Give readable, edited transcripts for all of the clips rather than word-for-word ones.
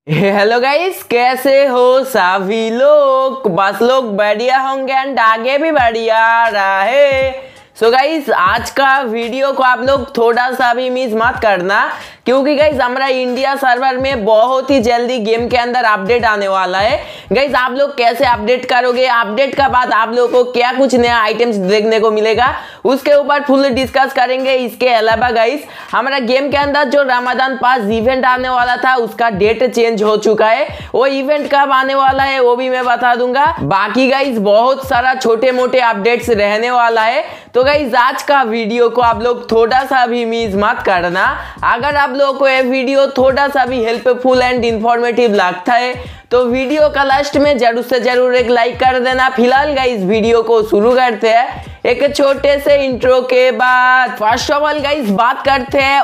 Hello guys, कैसे हो सभी लोग। बस लोग बढ़िया होंगे एंड आगे भी बढ़िया रहे। सो गाइस, आज का वीडियो को आप लोग थोड़ा सा भी मिस मत करना, क्योंकि गाइस हमारा इंडिया सर्वर में बहुत ही जल्दी गेम के अंदर अपडेट आने वाला है। गाइस आप लोग कैसे अपडेट करोगे, अपडेट का बाद आप लोगों को क्या कुछ नया आइटम्स देखने को मिलेगा, उसके ऊपर फुल डिस्कस करेंगे। इसके अलावा गाइस हमारा गेम के अंदर जो रमजान पास इवेंट आने वाला था उसका डेट चेंज हो चुका है। वो इवेंट कब आने वाला है वो भी मैं बता दूंगा। बाकी गाइस बहुत सारा छोटे मोटे अपडेट्स रहने वाला है। तो गाइस आज का वीडियो को आप लोग थोड़ा सा भी मिस मत करना। अगर आप लोगों को ये वीडियो थोड़ा सा भी हेल्पफुल एंड इंफॉर्मेटिव लगता है तो वीडियो का लास्ट में जरूर से जरूर एक लाइक कर देना। फिलहाल गाइस वीडियो को शुरू करते हैं एक छोटे से इंट्रो के बाद। फर्स्ट ऑफ ऑल गाइस बात करते हैं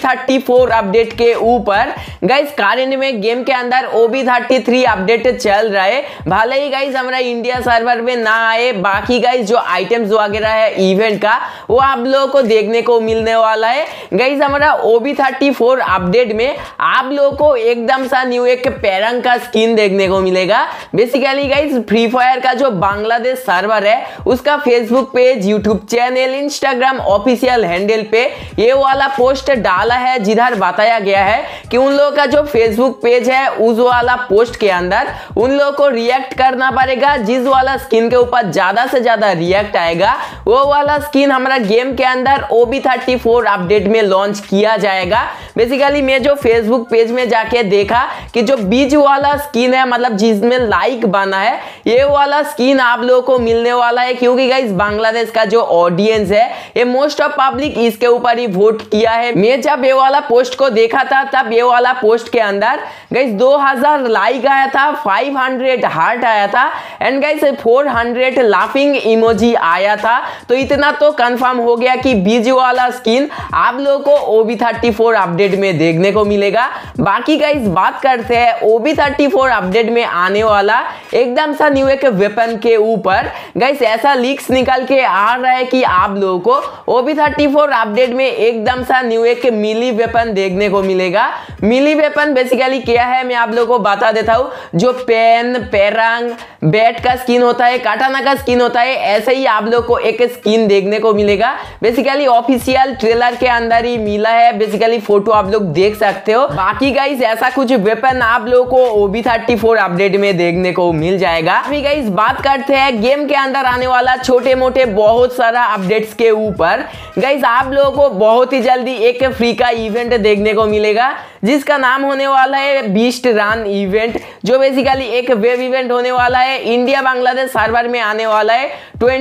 OB34 अपडेट के ऊपर। गाइस कारण में गेम के अंदर OB33 अपडेट चल रहा है। भले ही गाइस हमारा इंडिया सर्वर में ना आए, बाकी गाइस जो आइटम्स वगैरह है इवेंट का वो आप लोगों को देखने को मिलने वाला है। गाइस हमारा OB34 अपडेट में आप लोगों को एकदम सा न्यू एक पैरंग का स्किन देखने को मिलेगा। बेसिकली गाइस फ्री फायर का जो बांग्लादेश सर्वर है उसका Facebook page, YouTube channel, Instagram official handle पे ये वाला पोस्ट डाला है, जिधर बताया गया है कि उन लोगों का जो फेसबुक पेज है उस वाला पोस्ट के अंदर उन लोगों को रिएक्ट करना पड़ेगा। जिस वाला स्किन के ऊपर ज्यादा से ज्यादा रिएक्ट आएगा वो वाला स्किन हमारा गेम के अंदर OB34 अपडेट में लॉन्च किया जाएगा। बेसिकली मैं जो फेसबुक पेज में जाके देखा कि जो बीच वाला स्किन है, मतलब जिसमें लाइक बना है, ये वाला स्किन आप लोगों को मिलने वाला है। क्योंकि गाइस बांग्लादेश का जो ऑडियंस है ये मोस्ट ऑफ पब्लिक इसके ऊपर ही वोट किया है। मैं जब ये वाला पोस्ट को देखा था तब ये वाला पोस्ट के अंदर गाइस 2000 लाइक आया था, 500 हार्ट आया था एंड गाइस 400 लाफिंग इमोजी आया था। तो इतना तो कंफर्म हो गया कि बीच वाला स्किन आप लोगों को OB34 अपडेट में देखने को मिलेगा। बाकी गाइस बात करते हैं OB34 अपडेट में आने वाला एकदम सा न्यू एक वेपन के ऊपर। गाइस ऐसा लीक्स निकल के आ रहा है कि आप लोगों को OB34 अपडेट में एकदम सा न्यू एक मिली वेपन देखने को मिलेगा। मिली वेपन बेसिकली क्या है मैं आप लोगों को बता देता हूँ। जो पेन, पेरंग, बैट का स्किन होता है, काटाना का स्किन होता है, ऐसे ही आप लोग को एक स्किन देखने को मिलेगा। बेसिकली ऑफिशियल ट्रेलर के अंदर ही मिला है, बेसिकली फोटो आप लोग देख सकते हो। बाकी गाइस ऐसा कुछ वेपन आप लोगों को OB34 अपडेट में देखने को मिल जाएगा। अभी गाइस बात करते हैं गेम के अंदर आने वाला छोटे मोटे बहुत सारा अपडेट्स के ऊपर। गाइस आप लोगों को बहुत ही जल्दी एक फ्री का इवेंट देखने को मिलेगा जिसका नाम होने वाला है बीस्ट रन इवेंट, जो बेसिकली एक वेब इवेंट होने वाला है। इंडिया बांग्लादेश सर्वर में आने वाला है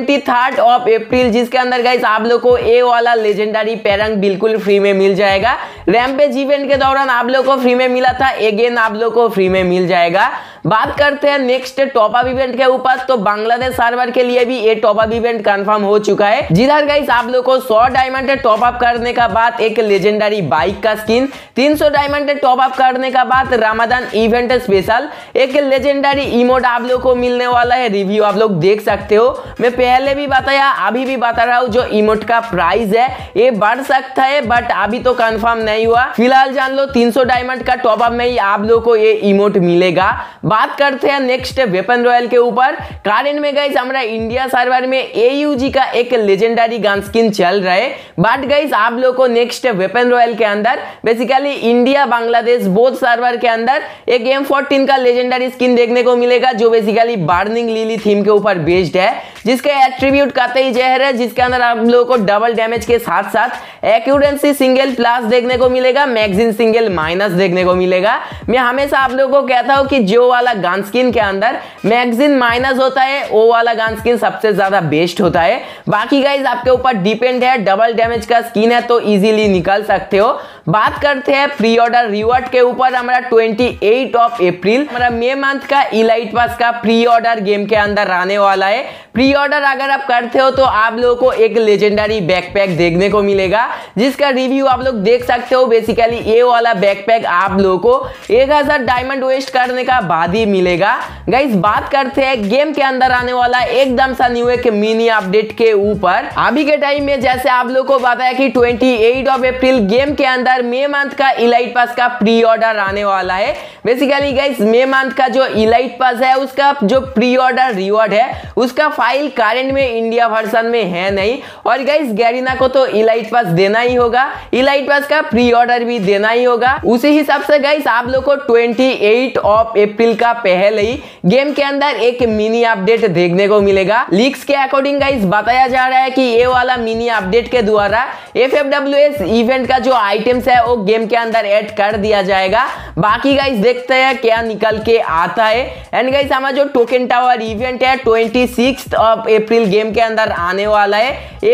23 अप्रैल, जिसके अंदर गाइस आप लोग को ए वाला लेजेंडरी पैरंग बिल्कुल फ्री में मिल जाएगा। रैम्पेज इवेंट के दौरान आप लोग को फ्री में मिला था, अगेन आप लोग को फ्री में मिल जाएगा। बात करते हैं नेक्स्ट टॉप अप इवेंट के ऊपर। तो बांग्लादेश सर्वर के लिए भी ये टॉप अप इवेंट कंफर्म हो चुका है, जिधर गाइस आप लोग को 100 डायमंड टॉप अप करने का बाद एक लेजेंडरी बाइक का स्किन, 300 डायमंड टॉप अप करने का बाद रमजान इवेंट स्पेशल एक लेजेंडरी इमोट आप लोग को मिलने वाला है। रिव्यू आप लोग देख सकते हो, मैं पहले भी बताया अभी भी बता रहा हूँ। जो इमोट का प्राइस है ये बढ़ सकता है बट अभी तो कंफर्म नहीं हुआ। फिलहाल जान लो 300 डायमंड का टॉप अप में ही आप लोग को ये इमोट मिलेगा। बात करते हैं नेक्स्ट वेपन रॉयल के ऊपर। कारण में गाइस हमारा इंडिया सर्वर में AUG का एक लेजेंडरी गन स्किन चल रहा है, बट गाइस आप लोग को नेक्स्ट वेपन रॉयल के अंदर basically India Bangladesh both server के अंदर एक M14 का लेजेंडरी स्किन देखने को मिलेगा, जो बेसिकली बर्निंग लिली थीम के ऊपर बेस्ड है, जिसके एट्रीब्यूट कतई जहर है, जिसके अंदर आप लोगों को डबल डैमेज के साथ साथ एक्यूरेंसी सिंगल प्लस देखने को मिलेगा, मैगजीन सिंगल माइनस देखने को मिलेगा। मैं हमेशा आप लोगों को कहता हूं कि जो वाला गन स्किन के अंदर मैगजीन माइनस होता है वो वाला गन स्किन सबसे ज्यादा बेस्ट होता है। बाकी गाइस आपके ऊपर डिपेंड है, डबल डैमेज का स्किन है तो इजीली निकाल सकते हो। बात करते हैं प्री ऑर्डर रिवॉर्ड के ऊपर। हमारा 28 अप्रैल हमारा मई मंथ का इलाइट पास का प्री ऑर्डर गेम के अंदर आने वाला है। प्री ऑर्डर अगर आप करते हो तो आप लोगों को एक लेजेंडरी बैकपैक देखने को मिलेगा, जिसका रिव्यू आप लोग देख सकते हो। बेसिकली ये वाला बैकपैक आप लोगों को 1000 डायमंड वेस्ट करने का बाद ही मिलेगा। गाइस बात करते हैं गेम के अंदर आने वाला एकदम सा न्यू एक मिनी अपडेट के ऊपर। अभी के टाइम में जैसे आप लोगों को बताया कि 28 अप्रैल गेम के अंदर मे मंथ का इलाइट पास का प्री ऑर्डर आने वाला है। बेसिकली गाइस मे मंथ का जो इलाइट पास है उसका जो प्री ऑर्डर रिवॉर्ड है उसका फाइल करंट में इंडिया वर्जन में है नहीं, और गाइस गैरीना को तो इलाइट पास देना ही होगा, इलाइट पास का प्री ऑर्डर भी देना ही होगा। उसी हिसाब से गाइस आप लोग को 28 अप्रैल का पहले ही गेम के अंदर एक मिनी अपडेट देखने को मिलेगा। लीक्स के अकॉर्डिंग गाइस बताया जा रहा है कि ये वाला मिनी अपडेट के द्वारा FFWS इवेंट का जो आइटम्स है वो गेम के अंदर ऐड कर दिया जाएगा। बाकी गाइस देखते हैं क्या निकल के आता है। एंड गाइस हमारा जो टोकन टावर इवेंट है 26 अप्रैल गेम के अंदर आने वाला है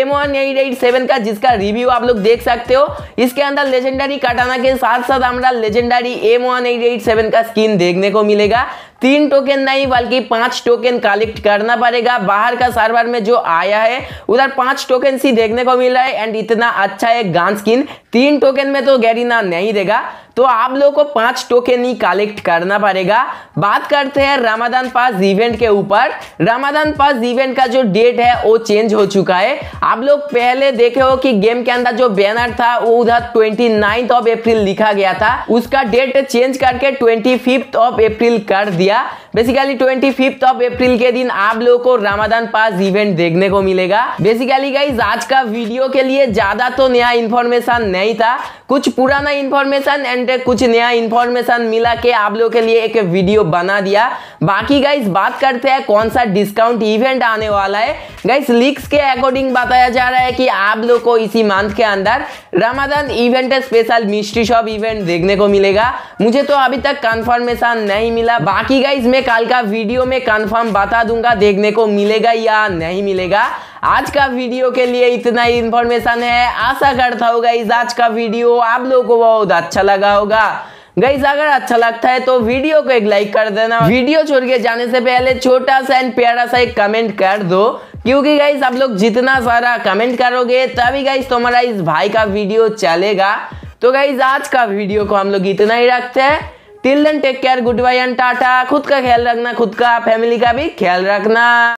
M1887 का, जिसका रिव्यू आप लोग देख सकते हो। इसके अंदर लेजेंडरी कटाना के साथ साथ हमारा लेजेंडरी M1887 का स्किन देखने को मिलेगा। 3 टोकन नहीं बल्कि 5 टोकन कलेक्ट करना पड़ेगा। बाहर का सर्वर में जो आया है उधर 5 टोकन ही देखने को मिल रहा है। एंड इतना अच्छा एक गन स्किन 3 टोकन में तो गैरीना नहीं देगा, तो आप लोगों को 5 टोकन ही कलेक्ट करना पड़ेगा। बात करते हैं रमजान पास इवेंट के ऊपर। रमजान पास इवेंट का जो डेट है वो चेंज हो चुका है। आप लोग पहले देखे हो कि गेम के अंदर जो बैनर था वो उधर 29 अप्रैल लिखा गया था, उसका डेट चेंज करके 25 अप्रैल कर दिया। बेसिकली 25 अप्रैल के दिन आप लोगों को रमजान पास इवेंट देखने को मिलेगा। बेसिकली गाइस आज का वीडियो के लिए ज्यादा तो नया इंफॉर्मेशन नहीं था, कुछ पुराना इंफॉर्मेशन एंड कुछ नया इंफॉर्मेशन मिला के आप लोगों के लिए एक वीडियो बना दिया। बाकी गाइस बात करते हैं कौन सा डिस्काउंट इवेंट आने वाला है। गाइस लीक्स के अकॉर्डिंग बताया जा रहा है कि आप लोग को इसी मंथ के अंदर Ramzan event special mystery shop event देखने को मिलेगा। मुझे तो अभी तक कंफर्मेशन नहीं मिला, बाकी गाइस मैं कल का वीडियो में कंफर्म बता दूंगा देखने को मिलेगा या नहीं मिलेगा। आज का वीडियो के लिए इतना ही इंफॉर्मेशन है। आशा करता हूँ गाइस आज का वीडियो आप लोगों को बहुत अच्छा लगा होगा। गाइस अगर अच्छा लगता है तो वीडियो को एक लाइक कर देना। वीडियो छोड़ के जाने से पहले छोटा सा एंड प्यारा सा एक कमेंट कर दो, क्योंकि गाइस आप लोग जितना सारा कमेंट करोगे तभी गाइस तुम्हारा इस भाई का वीडियो चलेगा। तो गाइस आज का वीडियो को हम लोग इतना ही रखते हैं। Till then take care, good bye and tata. खुद का ख्याल रखना, खुद का फैमिली का भी ख्याल रखना।